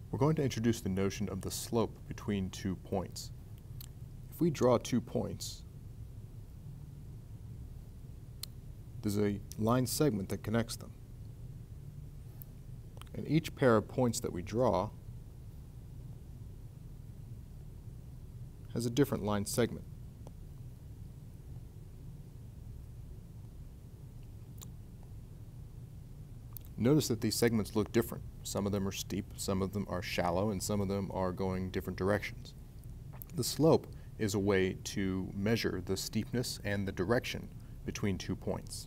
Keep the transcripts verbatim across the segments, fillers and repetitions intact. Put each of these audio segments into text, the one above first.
We're going to introduce the notion of the slope between two points. If we draw two points, there's a line segment that connects them. And each pair of points that we draw has a different line segment. Notice that these segments look different. Some of them are steep, some of them are shallow, and some of them are going different directions. The slope is a way to measure the steepness and the direction between two points.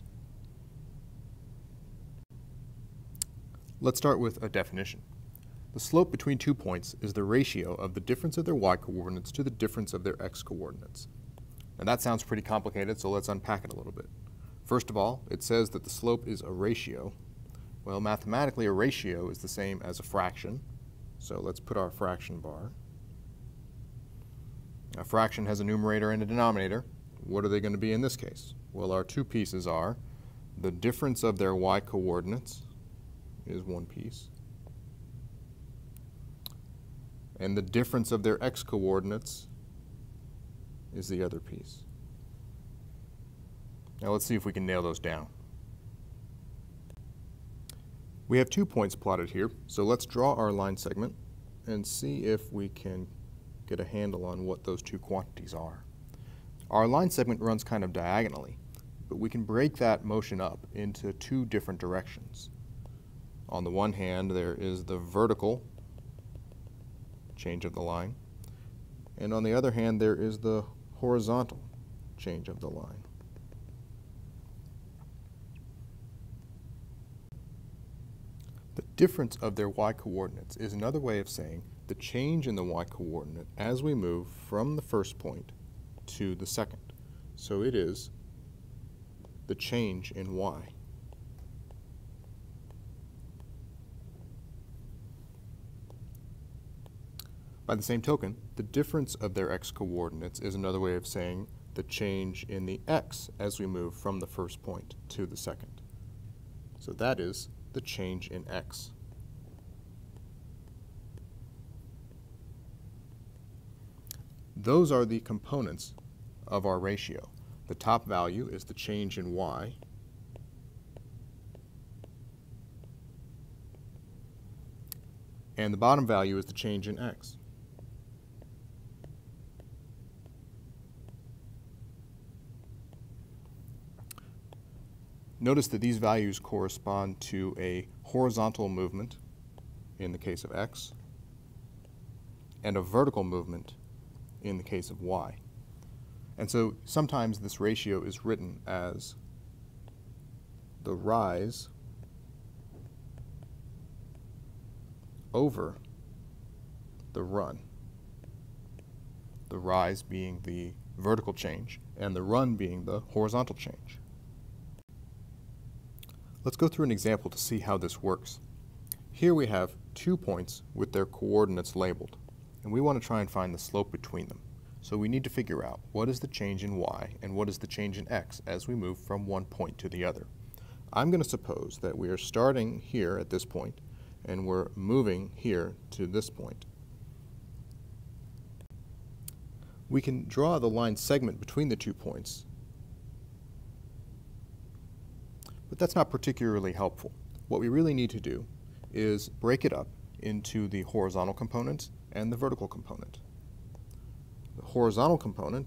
Let's start with a definition. The slope between two points is the ratio of the difference of their y-coordinates to the difference of their x-coordinates. Now that sounds pretty complicated, so let's unpack it a little bit. First of all, it says that the slope is a ratio. Well, mathematically, a ratio is the same as a fraction. So let's put our fraction bar. A fraction has a numerator and a denominator. What are they going to be in this case? Well, our two pieces are the difference of their y-coordinates is one piece, and the difference of their x-coordinates is the other piece. Now let's see if we can nail those down. We have two points plotted here, so let's draw our line segment and see if we can get a handle on what those two quantities are. Our line segment runs kind of diagonally, but we can break that motion up into two different directions. On the one hand, there is the vertical change of the line, and on the other hand, there is the horizontal change of the line. The difference of their y-coordinates is another way of saying the change in the y-coordinate as we move from the first point to the second. So it is the change in y. By the same token, the difference of their x-coordinates is another way of saying the change in the x as we move from the first point to the second. So that is the change in x. Those are the components of our ratio. The top value is the change in y, and the bottom value is the change in x. Notice that these values correspond to a horizontal movement in the case of x and a vertical movement in the case of y. And so sometimes this ratio is written as the rise over the run. The rise being the vertical change and the run being the horizontal change. Let's go through an example to see how this works. Here we have two points with their coordinates labeled, and we want to try and find the slope between them. So we need to figure out what is the change in y and what is the change in x as we move from one point to the other. I'm going to suppose that we are starting here at this point and we're moving here to this point. We can draw the line segment between the two points, but that's not particularly helpful. What we really need to do is break it up into the horizontal component and the vertical component. The horizontal component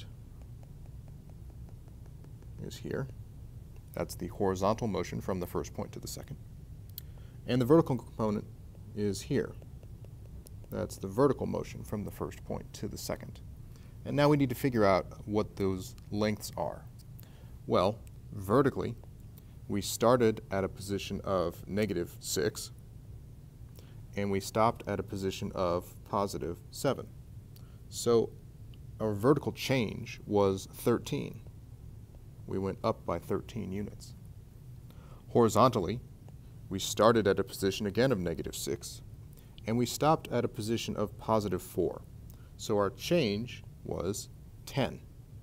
is here. That's the horizontal motion from the first point to the second. And the vertical component is here. That's the vertical motion from the first point to the second. And now we need to figure out what those lengths are. Well, vertically, we started at a position of negative six, and we stopped at a position of positive seven. So our vertical change was thirteen. We went up by thirteen units. Horizontally, we started at a position again of negative six, and we stopped at a position of positive four. So our change was ten.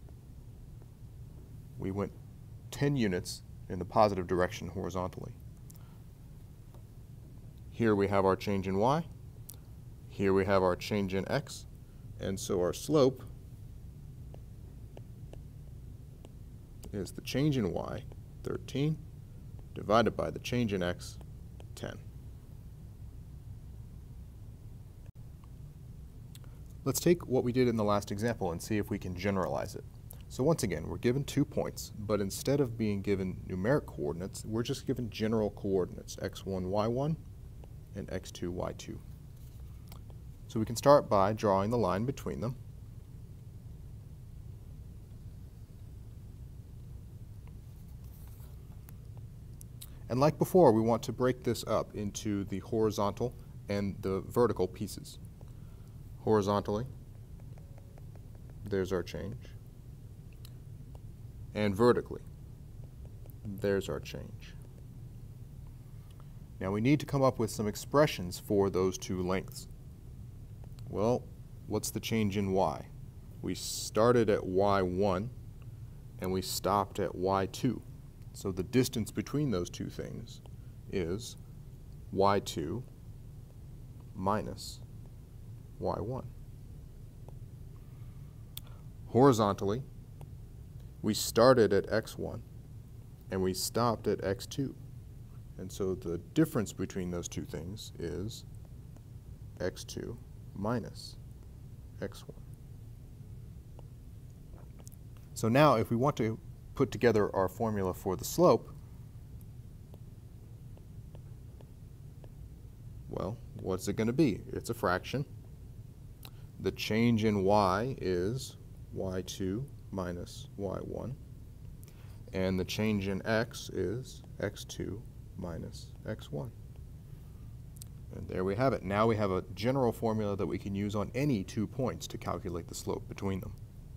We went ten units in the positive direction horizontally. Here we have our change in y. Here we have our change in x, and so our slope is the change in y, thirteen, divided by the change in x, ten. Let's take what we did in the last example and see if we can generalize it. So once again, we're given two points, but instead of being given numeric coordinates, we're just given general coordinates, x one, y one, and x two, y two. So we can start by drawing the line between them. And like before, we want to break this up into the horizontal and the vertical pieces. Horizontally, there's our change. And vertically, there's our change. Now we need to come up with some expressions for those two lengths. Well, what's the change in y? We started at y one and we stopped at y two. So the distance between those two things is y two minus y one. Horizontally, we started at x one and we stopped at x two. And so the difference between those two things is x two minus x one. So now if we want to put together our formula for the slope, well, what's it going to be? It's a fraction. The change in y is y two minus y one. And the change in x is x two minus x one. And there we have it. Now we have a general formula that we can use on any two points to calculate the slope between them.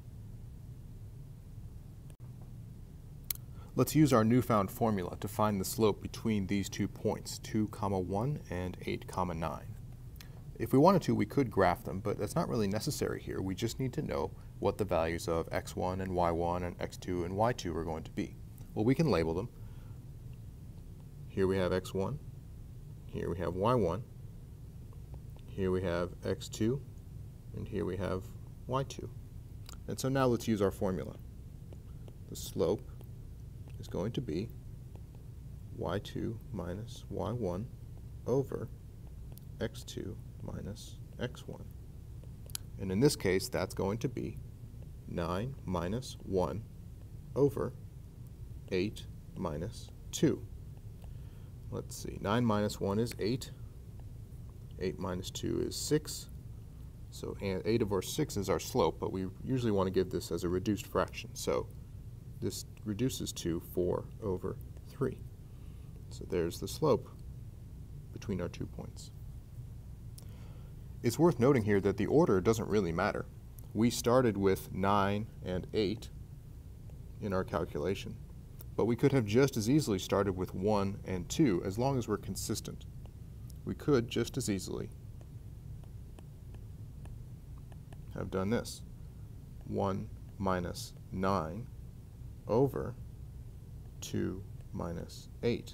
Let's use our newfound formula to find the slope between these two points, two comma one and eight comma nine. If we wanted to, we could graph them, but that's not really necessary here. We just need to know what the values of x one and y one and x two and y two are going to be. Well, we can label them. Here we have x one, here we have y one, here we have x two, and here we have y two. And so now let's use our formula. The slope is going to be y two minus y one over x two minus x one. And in this case, that's going to be nine minus one over eight minus two. Let's see, nine minus one is eight. eight minus two is six. So eight over six is our slope, but we usually want to give this as a reduced fraction. So this reduces to four over three. So there's the slope between our two points. It's worth noting here that the order doesn't really matter. We started with nine and eight in our calculation, but we could have just as easily started with one and two as long as we're consistent. We could just as easily have done this. one minus nine over two minus eight.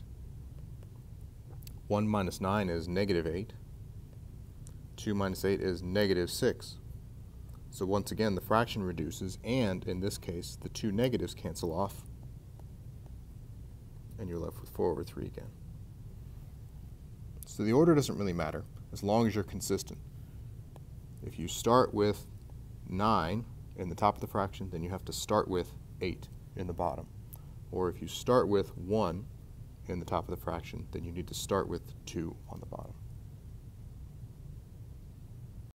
one minus nine is negative eight. two minus eight is negative six. So once again, the fraction reduces, and in this case, the two negatives cancel off, and you're left with four over three again. So the order doesn't really matter, as long as you're consistent. If you start with nine in the top of the fraction, then you have to start with eight in the bottom. Or if you start with one in the top of the fraction, then you need to start with two on the bottom.